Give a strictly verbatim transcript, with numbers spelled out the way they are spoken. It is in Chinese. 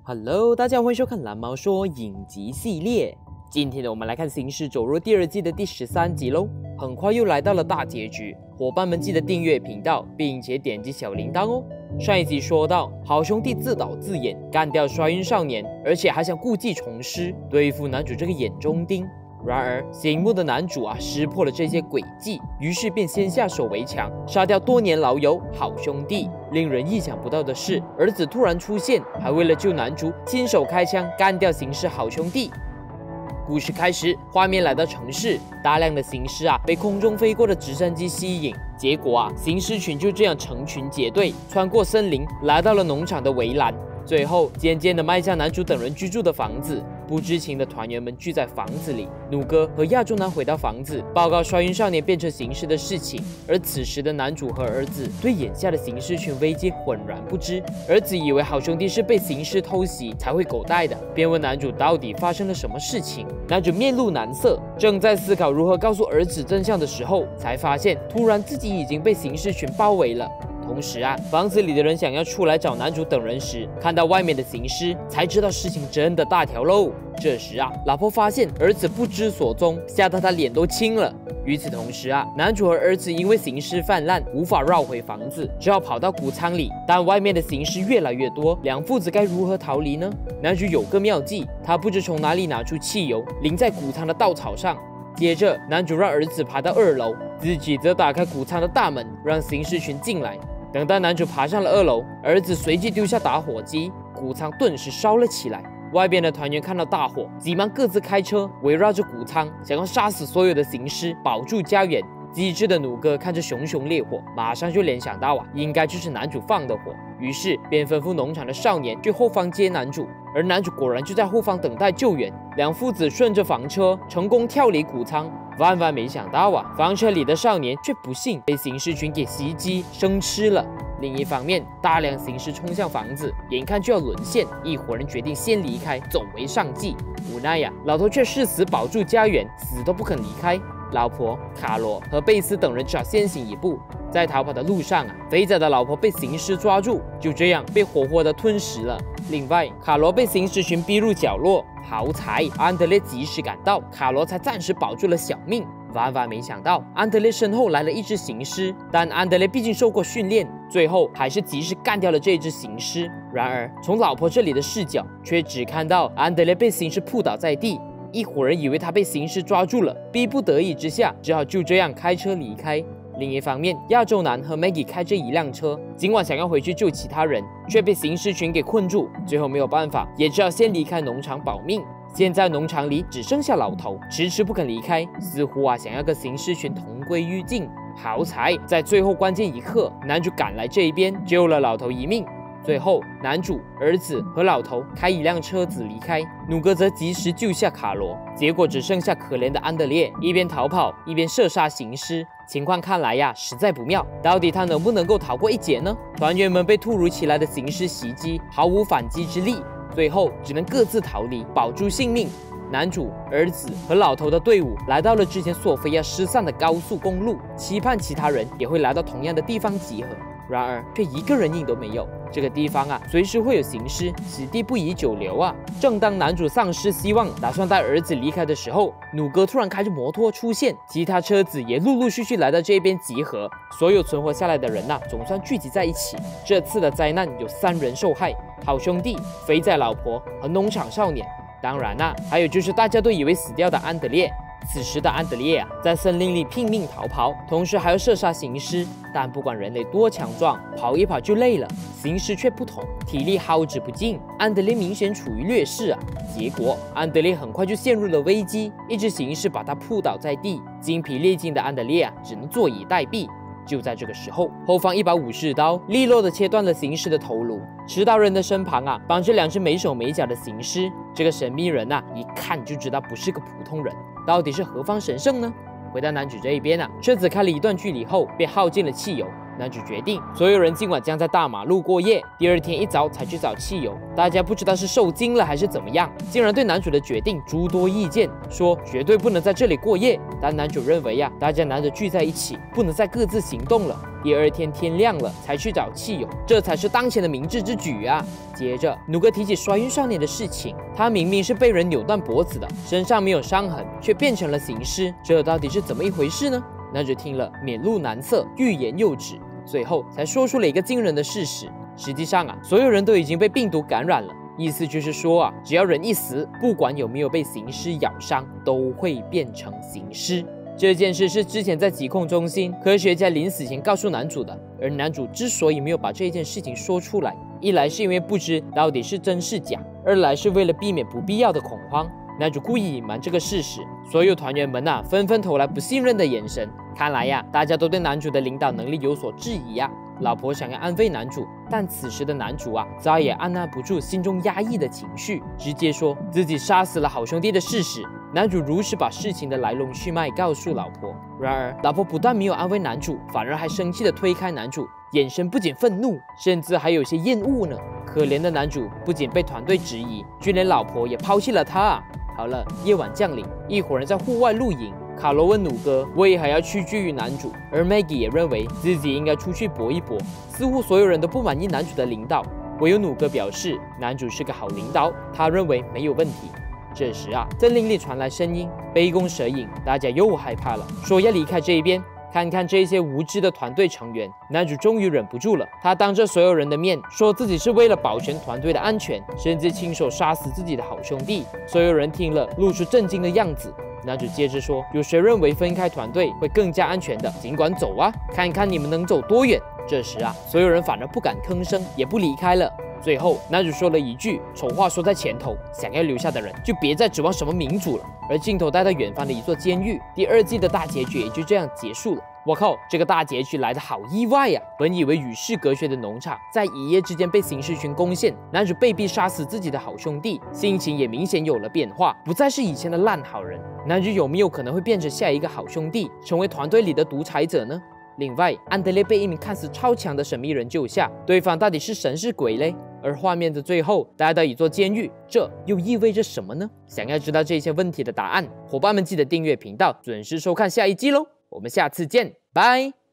Hello， 大家好，欢迎收看蓝猫说影集系列。今天呢，我们来看《行尸走肉》第二季的第十三集喽。很快又来到了大结局，伙伴们记得订阅频道，并且点击小铃铛哦。上一集说到，好兄弟自导自演，干掉衰运少年，而且还想故技重施，对付男主这个眼中钉。然而，醒目的男主啊，识破了这些诡计，于是便先下手为强，杀掉多年老友好兄弟。令人意想不到的是，儿子突然出现，还为了救男主，亲手开枪干掉行尸好兄弟。故事开始，画面来到城市，大量的行尸啊被空中飞过的直升机吸引，结果啊，行尸群就这样成群结队，穿过森林，来到了农场的围栏。最后，渐渐地迈向男主等人居住的房子。不知情的团员们聚在房子里，弩哥和亚洲男回到房子，报告衰运少年变成行尸的事情。而此时的男主和儿子对眼下的行尸群危机浑然不知。儿子以为好兄弟是被行尸偷袭才会狗带的，便问男主到底发生了什么事情。男主面露难色，正在思考如何告诉儿子真相的时候，才发现突然自己已经被行尸群包围了。同时啊，房子里的人想要出来找男主等人时，看到外面的行尸，才知道事情真的大条喽。这时啊，老婆发现儿子不知所踪，吓得他脸都青了。与此同时啊，男主和儿子因为行尸泛滥，无法绕回房子，只好跑到谷仓里。但外面的行尸越来越多，两父子该如何逃离呢？男主有个妙计，他不知从哪里拿出汽油，淋在谷仓的稻草上。接着，男主让儿子爬到二楼，自己则打开谷仓的大门，让行尸群进来。等到男主爬上了二楼，儿子随即丢下打火机，谷仓顿时烧了起来。外边的团员看到大火，急忙各自开车围绕着谷仓，想要杀死所有的行尸，保住家园。机智的弩哥看着熊熊烈火，马上就联想到啊，应该就是男主放的火，于是便吩咐农场的少年去后方接男主。而男主果然就在后方等待救援。两父子顺着房车成功跳离谷仓。万万没想到啊，房车里的少年却不幸被行尸群给袭击生吃了。另一方面，大量行尸冲向房子，眼看就要沦陷，一伙人决定先离开，走为上计。无奈呀、啊，老头却誓死保住家园，死都不肯离开。老婆卡罗和贝斯等人只好先行一步。在逃跑的路上啊，肥仔的老婆被行尸抓住，就这样被活活的吞食了。另外，卡罗被行尸群逼入角落，好彩安德烈及时赶到，卡罗才暂时保住了小命。万万没想到，安德烈身后来了一只行尸，但安德烈毕竟受过训练，最后还是及时干掉了这只行尸。然而，从老婆这里的视角，却只看到安德烈被行尸扑倒在地。一伙人以为他被行尸抓住了，逼不得已之下，只好就这样开车离开。另一方面，亚洲男和 Maggie 开着一辆车，今晚想要回去救其他人，却被行尸群给困住，最后没有办法，也只好先离开农场保命。现在农场里只剩下老头，迟迟不肯离开，似乎啊想要跟行尸群同归于尽。好彩在最后关键一刻，男主赶来这一边，救了老头一命。最后，男主、儿子和老头开一辆车子离开，弩哥则及时救下卡罗。结果只剩下可怜的安德烈，一边逃跑一边射杀行尸。情况看来呀，实在不妙。到底他能不能够逃过一劫呢？团员们被突如其来的行尸袭击，毫无反击之力，最后只能各自逃离，保住性命。男主、儿子和老头的队伍来到了之前索菲亚失散的高速公路，期盼其他人也会来到同样的地方集合。然而，却一个人影都没有。这个地方啊，随时会有行尸，此地不宜久留啊。正当男主丧失希望，打算带儿子离开的时候，弩哥突然开着摩托出现，其他车子也陆陆续续来到这边集合。所有存活下来的人呐、啊，总算聚集在一起。这次的灾难有三人受害：好兄弟、肥仔老婆和农场少年。当然啦、啊，还有就是大家都以为死掉的安德烈。此时的安德烈啊，在森林里拼命逃跑，同时还要射杀行尸。但不管人类多强壮，跑一跑就累了，行尸却不同，体力耗之不尽。安德烈明显处于劣势啊。结果安德烈很快就陷入了危机，一只行尸把他扑倒在地，精疲力尽的安德烈啊，只能坐以待毙。就在这个时候，后方一把武士刀利落地切断了行尸的头颅。持刀人的身旁啊，绑着两只没手没脚的行尸。这个神秘人啊，一看就知道不是个普通人。到底是何方神圣呢？回到男主这一边啊，车子开了一段距离后，便耗尽了汽油。 男主决定，所有人今晚将在大马路过夜，第二天一早才去找汽油。大家不知道是受惊了还是怎么样，竟然对男主的决定诸多意见，说绝对不能在这里过夜。但男主认为呀，大家难得聚在一起，不能再各自行动了。第二天天亮了才去找汽油，这才是当前的明智之举啊。接着，努哥提起摔晕少年的事情，他明明是被人扭断脖子的，身上没有伤痕，却变成了行尸，这到底是怎么一回事呢？男主听了面露难色，欲言又止，最后才说出了一个惊人的事实。实际上啊，所有人都已经被病毒感染了，意思就是说啊，只要人一死，不管有没有被行尸咬伤，都会变成行尸。这件事是之前在疾控中心科学家临死前告诉男主的，而男主之所以没有把这件事情说出来，一来是因为不知到底是真是假，二来是为了避免不必要的恐慌。男主故意隐瞒这个事实，所有团员们呐、啊、纷纷投来不信任的眼神。看来呀，大家都对男主的领导能力有所质疑呀。老婆想要安慰男主，但此时的男主啊，早也按捺不住心中压抑的情绪，直接说自己杀死了好兄弟的事实。男主如实把事情的来龙去脉告诉老婆，然而老婆不但没有安慰男主，反而还生气地推开男主，眼神不仅愤怒，甚至还有些厌恶呢。可怜的男主不仅被团队质疑，就连老婆也抛弃了他啊。好了，夜晚降临，一伙人在户外露营。卡罗问努哥为何要屈居于男主，而 Maggie 也认为自己应该出去搏一搏。似乎所有人都不满意男主的领导，唯有努哥表示男主是个好领导，他认为没有问题。这时啊，森林里传来声音，杯弓蛇影，大家又害怕了，说要离开这一边，看看这些无知的团队成员。男主终于忍不住了，他当着所有人的面说自己是为了保全团队的安全，甚至亲手杀死自己的好兄弟。所有人听了露出震惊的样子。男主接着说，有谁认为分开团队会更加安全的，尽管走啊，看看你们能走多远。这时啊，所有人反而不敢吭声，也不离开了。最后，男主说了一句：“丑话说在前头，想要留下的人就别再指望什么民主了。”而镜头带到远方的一座监狱，第二季的大结局也就这样结束了。我靠，这个大结局来得好意外呀！本以为与世隔绝的农场，在一夜之间被行尸群攻陷，男主被逼杀死自己的好兄弟，心情也明显有了变化，不再是以前的烂好人。男主有没有可能会变成下一个好兄弟，成为团队里的独裁者呢？另外，安德烈被一名看似超强的神秘人救下，对方到底是神是鬼嘞？而画面的最后带到一座监狱，这又意味着什么呢？想要知道这些问题的答案，伙伴们记得订阅频道，准时收看下一季喽！我们下次见，拜。